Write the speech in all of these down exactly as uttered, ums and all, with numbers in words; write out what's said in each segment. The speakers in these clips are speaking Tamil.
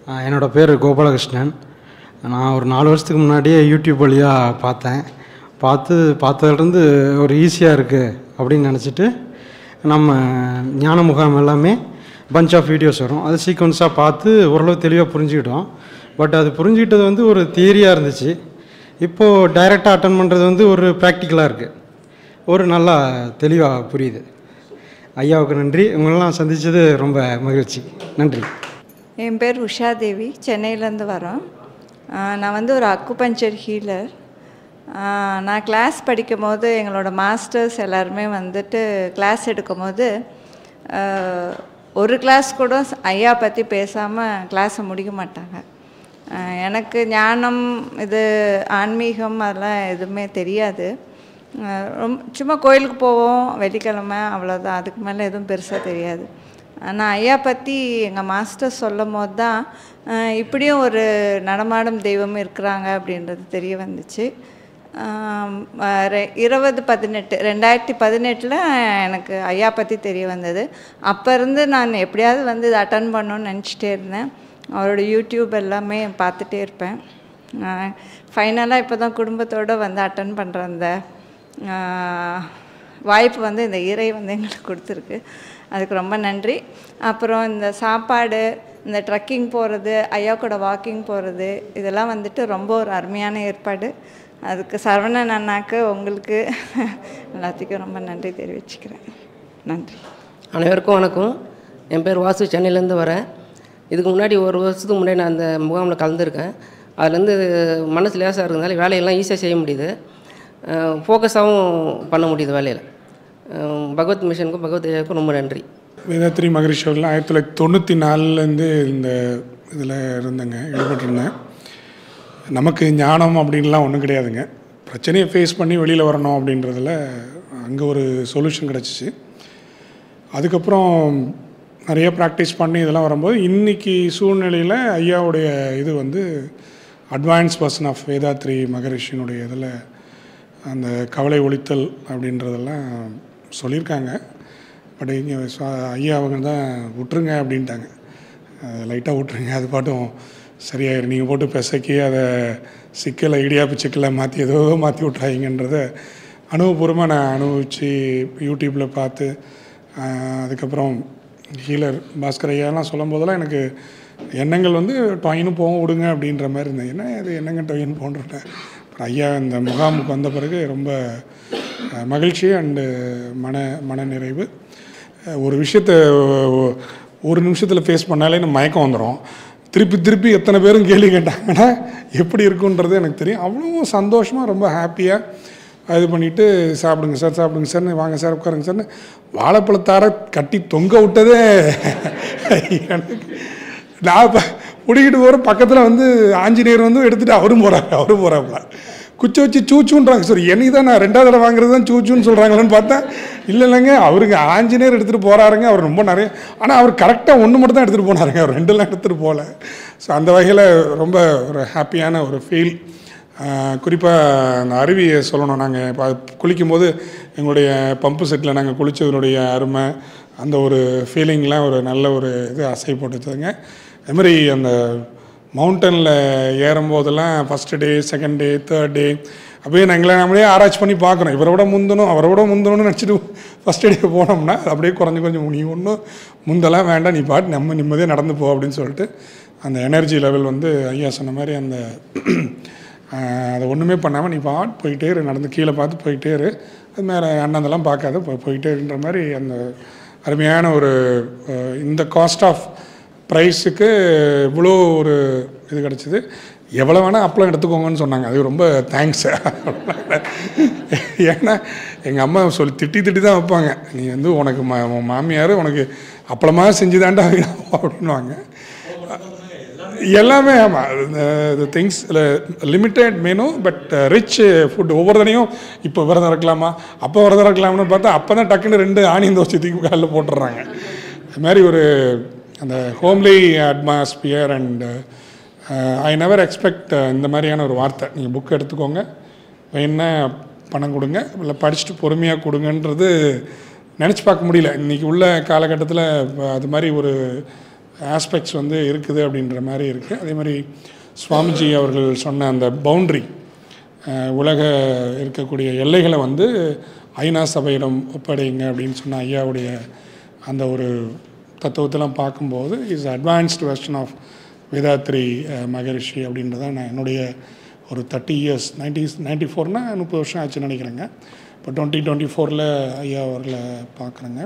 என்னோடய பேர் கோபாலகிருஷ்ணன். நான் ஒரு நாலு வருஷத்துக்கு முன்னாடியே யூடியூப் வழியாக பார்த்தேன். பார்த்து பார்த்ததுலேருந்து ஒரு ஈஸியாக இருக்குது அப்படின்னு நினச்சிட்டு நம்ம ஞான முகாம் எல்லாமே பஞ்ச் ஆஃப் வீடியோஸ் வரும், அது சீக்வன்ஸாக பார்த்து ஓரளவு தெளிவாக புரிஞ்சுக்கிட்டோம். பட் அது புரிஞ்சுக்கிட்டது வந்து ஒரு தியரியாக இருந்துச்சு. இப்போது டைரெக்டாக அட்டன் பண்ணுறது வந்து ஒரு ப்ராக்டிக்கலாக இருக்குது, ஒரு நல்லா தெளிவாக புரியுது. ஐயாவுக்கு நன்றி. உங்களெல்லாம் சந்தித்தது ரொம்ப மகிழ்ச்சி. நன்றி. என் பேர் உஷா தேவி, சென்னையிலேருந்து வரோம். நான் வந்து ஒரு அக்குபஞ்சர் ஹீலர். நான் கிளாஸ் படிக்கும் போது எங்களோட மாஸ்டர்ஸ் எல்லாருமே வந்துட்டு கிளாஸ் எடுக்கும் போது ஒரு கிளாஸ் கூட ஐயா பற்றி பேசாமல் கிளாஸை முடிக்க மாட்டாங்க. எனக்கு ஞானம், இது ஆன்மீகம் அதெல்லாம் எதுவுமே தெரியாது. ரொம்ப சும்மா கோயிலுக்கு போவோம் வெள்ளிக்கிழமை, அவ்வளோதான். அதுக்கு மேலே எதுவும் பெருசாக தெரியாது. ஆனால் ஐயா பற்றி எங்கள் மாஸ்டர் சொல்லும் போது தான் இப்படியும் ஒரு நடமாடும் தெய்வம் இருக்கிறாங்க அப்படின்றது தெரிய வந்துச்சு. இருபது பதினெட்டு ரெண்டாயிரத்தி பதினெட்டில் எனக்கு ஐயா பற்றி தெரிய வந்தது. அப்போ இருந்து நான் எப்படியாவது வந்து இதை அட்டன் பண்ணணுன்னு நினச்சிட்டே இருந்தேன். அவரோட யூடியூப் எல்லாமே பார்த்துட்டே இருப்பேன். ஃபைனலாக இப்போ தான் குடும்பத்தோடு வந்து அட்டன் பண்ணுற அந்த வாய்ப்பு வந்து இந்த இறை வந்து எங்களுக்கு கொடுத்துருக்கு. அதுக்கு ரொம்ப நன்றி. அப்புறம் இந்த சாப்பாடு, இந்த ட்ரக்கிங் போகிறது, ஐயா கூட வாக்கிங் போகிறது, இதெல்லாம் வந்துட்டு ரொம்ப ஒரு அருமையான ஏற்பாடு. அதுக்கு சரவணன் அண்ணாக்கு, உங்களுக்கு எல்லாத்துக்கும் ரொம்ப நன்றி தெரிவிச்சுக்கிறேன். நன்றி. அனைவருக்கும் வணக்கம். என் பேர் வாசு, சென்னையிலேருந்து வரேன். இதுக்கு முன்னாடி ஒரு வருஷத்துக்கு முன்னாடி நான் அந்த முகாமில் கலந்துருக்கேன். அதுலேருந்து மனசு லேசாக இருக்கிறதுனால வேலையெல்லாம் ஈஸியாக செய்ய முடியுது, ஃபோக்கஸாகவும் பண்ண முடியுது வேலையில். பகவத் மிஷனுக்கும் பகவத் ஐயாவுக்கும் ரொம்ப நன்றி. வேதாத்ரி மகரிஷி அவர்கள் ஆயிரத்தி தொள்ளாயிரத்தி தொண்ணூற்றி நாலுலேருந்து இந்த இதில் இருந்தேங்க, ஈடுபட்டிருந்தேன். நமக்கு ஞானம் அப்படின்லாம் ஒன்றும் கிடையாதுங்க. பிரச்சனையை ஃபேஸ் பண்ணி வெளியில் வரணும் அப்படின்றதில் அங்கே ஒரு சொல்யூஷன் கிடச்சிச்சு. அதுக்கப்புறம் நிறைய ப்ராக்டிஸ் பண்ணி இதெல்லாம் வரும்போது இன்றைக்கி சூழ்நிலையில் ஐயாவுடைய இது வந்து அட்வான்ஸ் பர்சன் ஆஃப் வேதாத்ரி மகரிஷினுடைய இதில் அந்த கவலை ஒழித்தல் அப்படின்றதெல்லாம் சொல்லியிருக்காங்க. பட் இங்கே ஐயா அவங்க தான் விட்டுருங்க அப்படின்ட்டாங்க, லைட்டாக விட்டுருங்க, அது பாட்டும் சரியாயிரு, நீங்கள் போட்டு பெசக்கி அதை சிக்கலை இடியாப்பு சிக்கலை மாற்றி ஏதோ மாற்றி விட்றாங்கன்றதை அனுபவபூர்வமாக நான் அனுபவித்து யூடியூப்பில் பார்த்து, அதுக்கப்புறம் ஹீலர் பாஸ்கர் ஐயாலாம் சொல்லும் போதெல்லாம் எனக்கு எண்ணங்கள் வந்து டொயின்னு போகும் விடுங்க அப்படின்ற மாதிரி இருந்தேன். என்ன அது என்னங்க டொயின்னு போன்றேன். அப்புறம் ஐயா இந்த முகாமுக்கு வந்த பிறகு ரொம்ப மகிழ்ச்சி அண்டு மன மன நிறைவு. ஒரு விஷயத்தை ஒரு நிமிஷத்தில் ஃபேஸ் பண்ணாலே நம்ம மயக்கம் வந்துடும். திருப்பி திருப்பி எத்தனை பேரும் கேள்வி கேட்டாங்கன்னா எப்படி இருக்குன்றது எனக்கு தெரியும். அவ்வளோ சந்தோஷமாக ரொம்ப ஹாப்பியாக இது பண்ணிவிட்டு சாப்பிடுங்க சார் சாப்பிடுங்க சார்னு, வாங்க சார் உட்காருங்க சார்னு வாழைப்பழத்தார கட்டி தொங்க விட்டதே எனக்கு. நான் இப்போ பிடிக்கிட்டு போகிற பக்கத்தில் வந்து ஆஞ்சநேயர் வந்து எடுத்துகிட்டு அவரும் போகிறாரு அவரும் போகிறாப்புல குச்சி வச்சு சூச்சுன்றாங்க. சார் என்னைக்கு தான் நான் ரெண்டாவது தடவை வாங்குறது தான் சூச்சுன்னு சொல்கிறாங்களேன்னு பார்த்தேன். இல்லை இல்லைங்க, அவருக்கு ஆஞ்சநேயர் எடுத்துகிட்டு போகிறாருங்க. அவர் ரொம்ப நிறைய, ஆனால் அவர் கரெக்டாக ஒன்று மட்டும் தான் எடுத்துகிட்டு போனாருங்க, அவர் ரெண்டுலாம் எடுத்துகிட்டு போகல. ஸோ அந்த வகையில் ரொம்ப ஒரு ஹாப்பியான ஒரு ஃபீல். குறிப்பாக அந்த அருவியை சொல்லணும். நாங்கள் இப்போ குளிக்கும்போது எங்களுடைய பம்பு செட்டில் நாங்கள் குளித்ததனுடைய அருமை, அந்த ஒரு ஃபீலிங்லாம் ஒரு நல்ல ஒரு இது அசை போட்டுச்சுங்க. அதுமாதிரி அந்த மவுண்டனில் ஏறும்போதெல்லாம் first day, second day, third day அப்படியே நாங்களே நம்மளே ஆராய்ச்சி பண்ணி பார்க்குறோம். இவரோட முந்தணும் அவரோட முந்தணும்னு நினச்சிட்டு ஃபஸ்ட்டு டே போனோம்னா அப்படியே குறைஞ்சி கொஞ்சம் நீ ஒன்றும் முந்தெல்லாம் வேண்டாம், நீ பாட்டு நம்ம நிம்மதியாக நடந்து போ அப்படின்னு சொல்லிட்டு அந்த எனர்ஜி லெவல் வந்து ஐயா சொன்ன மாதிரி அந்த அதை ஒன்றுமே பண்ணாமல் நீ பாட்டு போயிட்டே இரு, நடந்து கீழே பார்த்து போயிட்டே இரு, அது மேலே அண்ணந்தெல்லாம் பார்க்காத போ போயிட்டே இருன்ற மாதிரி அந்த அருமையான ஒரு இந்த காஸ்ட் ஆஃப் ப்ரைஸுக்கு இவ்வளோ ஒரு இது கிடச்சிது. எவ்வளோ வேணால் அப்பளம் எடுத்துக்கோங்கன்னு சொன்னாங்க. அது ரொம்ப தேங்க்ஸ். ஏன்னா எங்கள் அம்மா சொல்லி திட்டி திட்டி தான் வைப்பாங்க, நீ வந்து உனக்கு மா மாமியார் உனக்கு அப்பளமாக செஞ்சு தாண்டா வேணும் அப்படின்வாங்க எல்லாமே. ஆமாம், இந்த things limited menu but rich food. ஒவ்வொரு தடையும் இப்போ விரதம் இருக்கலாமா, அப்போ விரதம் இருக்கலாம்னு பார்த்தா அப்போ தான் டக்குன்னு ரெண்டு ஆனியன் தோசை தூக்கி காலில் போட்டுடுறாங்க. அது மாதிரி ஒரு அந்த homely atmosphere and I never expect இந்த மாதிரியான ஒரு வார்த்தை. நீங்கள் புக் எடுத்துக்கோங்க, என்ன பணம் கொடுங்க, இல்லை படிச்சுட்டு பொறுமையாக கொடுங்கன்றது நினச்சி பார்க்க முடியல. இன்றைக்கி உள்ள காலகட்டத்தில் அது மாதிரி ஒரு ஆஸ்பெக்ட்ஸ் வந்து இருக்குது அப்படின்ற மாதிரி இருக்குது. அதே மாதிரி சுவாமிஜி அவர்கள் சொன்ன அந்த பவுண்ட்ரி, உலக இருக்கக்கூடிய எல்லைகளை வந்து ஐநா சபையிடம் ஒப்படைங்க அப்படின்னு சொன்ன ஐயாவுடைய அந்த ஒரு தத்துவத்தெல்லாம் பார்க்கும்போது is advanced version of Vedathri Maharishi அப்படின்றதான் நான் என்னுடைய ஒரு தேர்ட்டி இயர்ஸ் நைன்டி நைன்டி ஃபோர்னா முப்பது வருஷம் ஆச்சுன்னு நினைக்கிறேங்க. இப்போ டுவெண்ட்டி டுவெண்ட்டி ஃபோரில் ஐயா அவர்களை பார்க்குறேங்க.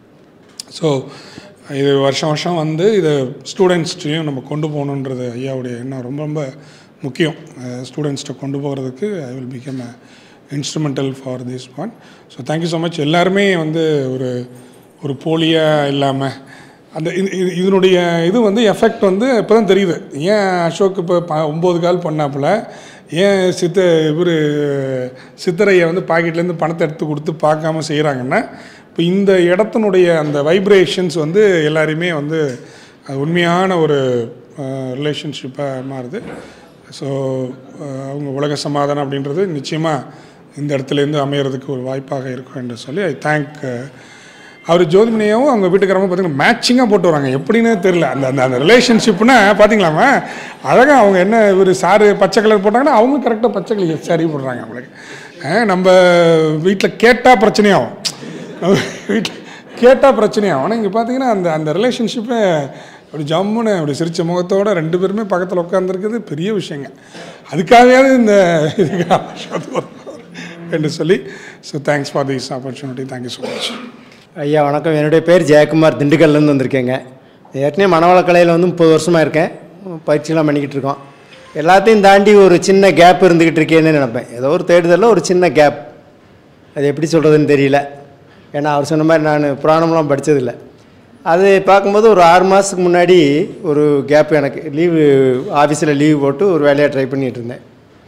ஸோ இது வருஷம் வருஷம் வந்து இதை ஸ்டூடெண்ட்ஸ்டையும் நம்ம கொண்டு போகணுன்றது ஐயாவுடைய எண்ணம் ரொம்ப ரொம்ப முக்கியம். ஸ்டூடெண்ட்ஸ்ட்டை கொண்டு போகிறதுக்கு I will become a instrumental for this one. So thank you so much. எல்லாருமே வந்து ஒரு ஒரு போலியாக இல்லாமல் அந்த இதனுடைய இது வந்து எஃபெக்ட் வந்து இப்போ தான் தெரியுது. ஏன் அசோக் இப்போ ப ஒம்பது கால் பண்ணாப்புல, ஏன் சித்த இவர் சித்தரையை வந்து பாக்கெட்லேருந்து பணத்தை எடுத்து கொடுத்து பார்க்காம செய்கிறாங்கன்னா, இப்போ இந்த இடத்தினுடைய அந்த வைப்ரேஷன்ஸ் வந்து எல்லாரையுமே வந்து உண்மையான ஒரு ரிலேஷன்ஷிப்பாக மாறுது. ஸோ அவங்க உலக சமாதானம் அப்படின்றது நிச்சயமாக இந்த இடத்துலேருந்து அமையிறதுக்கு ஒரு வாய்ப்பாக இருக்கும் என்று சொல்லி ஐ தேங்க். அவர் ஜோதிமணியாவும் அவங்க வீட்டுக்காரமாக பார்த்தீங்கன்னா மேட்சிங்காக போட்டு வராங்க. எப்படின்னு தெரில. அந்த அந்த அந்த ரிலேஷன்ஷிப்னா பார்த்தீங்களாமா அழகாக அவங்க என்ன ஒரு சாரு பச்சை கலர் போட்டாங்கன்னா அவங்க கரெக்டாக பச்சை கலர் சாரி போடுறாங்க. அவங்களுக்கு நம்ம வீட்டில் கேட்டால் பிரச்சனையாகும், நம்ம வீட்டில் கேட்டால் பிரச்சனையாகும். ஆனால் இங்கே பார்த்தீங்கன்னா அந்த அந்த ரிலேஷன்ஷிப்பை அப்படி ஜம்முன்னு அப்படி சிரித்த முகத்தோடு ரெண்டு பேருமே பக்கத்தில் உட்காந்துருக்குது பெரிய விஷயங்க. அதுக்காகவே இந்த இதுக்கு என்று சொல்லி so thanks for this opportunity. Thank you so much. ஐயா வணக்கம். என்னுடைய பேர் ஜெயக்குமார், திண்டுக்கல்லேருந்து வந்திருக்கேங்க. ஏற்கனவே மனவளக்கலையில் வந்து முப்பது வருஷமாக இருக்கேன், பயிற்சியெலாம் பண்ணிக்கிட்டு இருக்கோம். எல்லாத்தையும் தாண்டி ஒரு சின்ன கேப் இருந்துக்கிட்டு இருக்கேன்னு நினைப்பேன். ஏதோ ஒரு தேடுதலில் ஒரு சின்ன கேப், அது எப்படி சொல்கிறதுன்னு தெரியல. ஏன்னா அவர் சொன்ன மாதிரி நான் புராணம்லாம் படித்ததில்லை. அது பார்க்கும்போது ஒரு ஆறு மாதத்துக்கு முன்னாடி ஒரு கேப், எனக்கு லீவு ஆஃபீஸில் லீவு போட்டு ஒரு வேலையாக ட்ரை பண்ணிகிட்டு இருந்தேன்.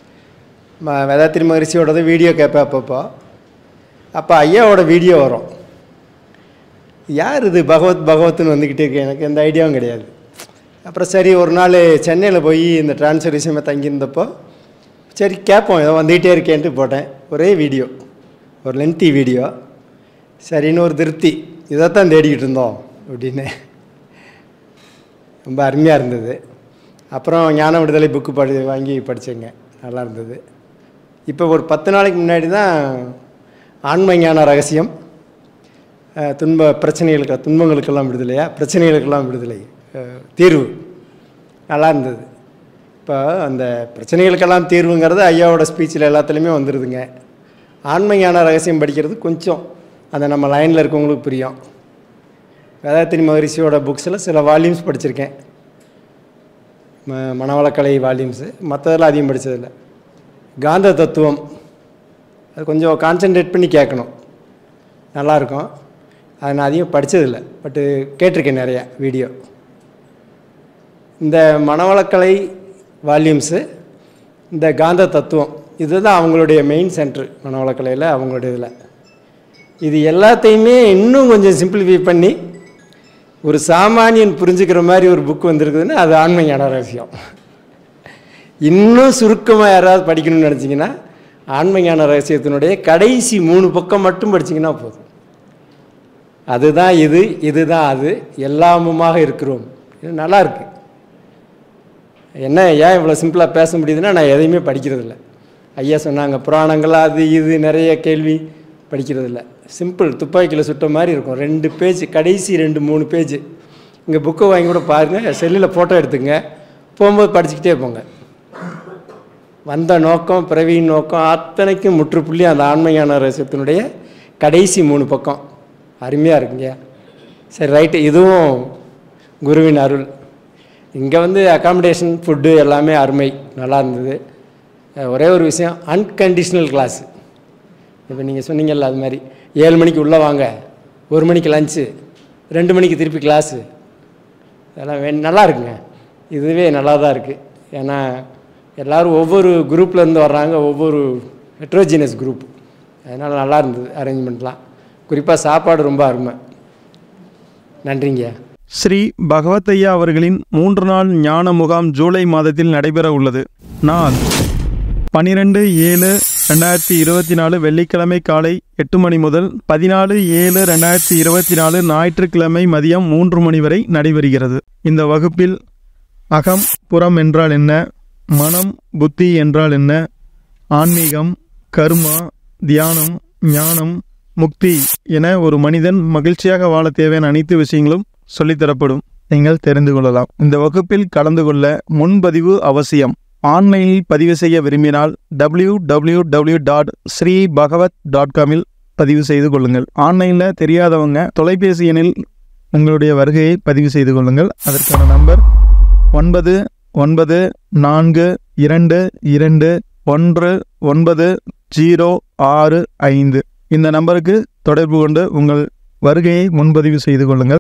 வேதாத்ரி மகரிஷியோடது வீடியோ கேட்பேன் அப்பப்போ. அப்போ ஐயாவோட வீடியோ வரும். யார் இது பகவத் பகவத்துன்னு வந்துக்கிட்டே இருக்கேன், எனக்கு எந்த ஐடியாவும் கிடையாது. அப்புறம் சரி ஒரு நாள் சென்னையில் போய் இந்த ட்ரான்ஸ்ஃபர் விஷயமாக தங்கியிருந்தப்போ சரி கேட்போம், ஏதோ வந்துக்கிட்டே இருக்கேன்ட்டு போட்டேன். ஒரே வீடியோ, ஒரு லென்த்தி வீடியோ. சரின்னு ஒரு திருப்தி, இதைத்தான் தேடிக்கிட்டு இருந்தோம் அப்படின்னு. ரொம்ப அருமையாக இருந்தது. அப்புறம் ஞான விடுதலை புக்கு படி வாங்கி படித்தேங்க, நல்லா இருந்தது. இப்போ ஒரு பத்து நாளைக்கு முன்னாடி தான் ஆன்ம ஞான ரகசியம், துன்ப பிரச்சனைகளுக்கு துன்பங்களுக்கெல்லாம் விடுதலையா பிரச்சனைகளுக்கெல்லாம் விடுதலை தீர்வு, நல்லா இருந்தது. இப்போ அந்த பிரச்சனைகளுக்கெல்லாம் தீர்வுங்கிறது ஐயாவோட ஸ்பீச்சில் எல்லாத்துலேயுமே வந்துடுதுங்க. ஆன்ம ஞான ரகசியம் படிக்கிறது கொஞ்சம் அந்த நம்ம லைனில் இருக்கவங்களுக்கு புரியும். வேதாத்ரி மகரிஷியோட புக்ஸில் சில வால்யூம்ஸ் படிச்சிருக்கேன், ம மனவளக்கலை வால்யூம்ஸு. மற்றதெல்லாம் அதிகம் படித்ததில்லை. காந்த தத்துவம் அது கொஞ்சம் கான்சன்ட்ரேட் பண்ணி கேட்கணும், நல்லாயிருக்கும். அதை நான் அதிகம் படித்ததில்லை, பட்டு கேட்டிருக்கேன் நிறையா வீடியோ. இந்த மனவளக்கலை வால்யூம்ஸு, இந்த காந்த தத்துவம், இதுதான் அவங்களுடைய மெயின் சென்ட்ரு மனவளக்கலையில், அவங்களுடைய இதில். இது எல்லாத்தையுமே இன்னும் கொஞ்சம் சிம்பிளிஃபை பண்ணி ஒரு சாமானியன் புரிஞ்சுக்கிற மாதிரி ஒரு புக் வந்திருக்குதுன்னா அது ஆன்ம ஞான ரகசியம். இன்னும் சுருக்கமாக யாராவது படிக்கணும்னு நினச்சிங்கன்னா ஆன்ம ஞான ரகசியத்தினுடைய கடைசி மூணு பக்கம் மட்டும் படிச்சிங்கன்னா போதும். அதுதான் இது, இதுதான் அது, எல்லாமுமாக இருக்கிறோம். இது நல்லாயிருக்கு. என்ன ஏன் இவ்வளோ சிம்பிளாக பேச முடியுதுன்னா நான் எதையுமே படிக்கிறதில்ல. ஐயா சொன்னாங்க புராணங்கள் அது இது நிறைய கேள்வி படிக்கிறதில்ல. சிம்பிள் துப்பாக்கியில் சுட்ட மாதிரி இருக்கும். ரெண்டு பேஜ், கடைசி ரெண்டு மூணு பேஜ். இங்கே புக்கை வாங்கி கூட பாருங்கள், செல்லில் ஃபோட்டோ எடுத்துங்க, போகும்போது படிச்சுக்கிட்டே போங்க. வந்த நோக்கம் பிறவியின் நோக்கம் அத்தனைக்கும் முற்றுப்புள்ளி அந்த ஆன்மஞான ரகசியத்தினுடைய கடைசி மூணு பக்கம். அருமையாக இருக்குங்க. சரி ரைட்டு, இதுவும் குருவின் அருள். இங்கே வந்து அக்காமடேஷன் ஃபுட்டு எல்லாமே அருமை, நல்லா இருந்தது. ஒரே ஒரு விஷயம், அன்கண்டிஷ்னல் கிளாஸு. இப்போ நீங்கள் சொன்னீங்கல்ல அது மாதிரி ஏழு மணிக்கு உள்ளே வாங்க, ஒரு மணிக்கு லஞ்சு, ரெண்டு மணிக்கு திருப்பி கிளாஸு, அதெல்லாம் வே நல்லா இருக்குங்க. இதுவே நல்லா தான் இருக்குது. ஏன்னா எல்லோரும் ஒவ்வொரு குரூப்லேருந்து வர்றாங்க, ஒவ்வொரு ஹெட்ரோஜினஸ் குரூப். அதனால் நல்லா இருந்தது அரேஞ்ச்மெண்ட்லாம். குறிப்பாக சாப்பாடு ரொம்ப அருமை. நன்றிங்க. ஸ்ரீ பகவத் ஐயா அவர்களின் மூன்று நாள் ஞான முகாம் ஜூலை மாதத்தில் நடைபெற உள்ளது. நாள் பனிரெண்டு ஏழு ரெண்டாயிரத்தி இருபத்தி நாலு வெள்ளிக்கிழமை காலை எட்டு மணி முதல் பதினாலு ஏழு ரெண்டாயிரத்தி இருபத்தி நாலு ஞாயிற்றுக்கிழமை மதியம் மூன்று மணி வரை நடைபெறுகிறது. இந்த வகுப்பில் அகம் புறம் என்றால் என்ன, மனம் புத்தி என்றால் என்ன, ஆன்மீகம், கர்மா, தியானம், ஞானம், முக்தி என ஒரு மனிதன் மகிழ்ச்சியாக வாழ தேவையான அனைத்து விஷயங்களும் சொல்லித்தரப்படும். நீங்கள் தெரிந்து கொள்ளலாம். இந்த வகுப்பில் கலந்து கொள்ள முன்பதிவு அவசியம். ஆன்லைனில் பதிவு செய்ய விரும்பினால் W W W dot Sri Bhagavad dot காமில் பதிவு செய்து கொள்ளுங்கள். ஆன்லைனில் தெரியாதவங்க தொலைபேசி எண்ணில் உங்களுடைய வருகையை பதிவு செய்து கொள்ளுங்கள். அதற்கான நம்பர் ஒன்பது ஒன்பது நான்கு இரண்டு இரண்டு ஒன்று ஒன்பது ஜீரோ ஆறு ஐந்து. இந்த நம்பருக்கு தொடர்பு கொண்டு உங்கள் வருகையை முன்பதிவு செய்து கொள்ளுங்கள்.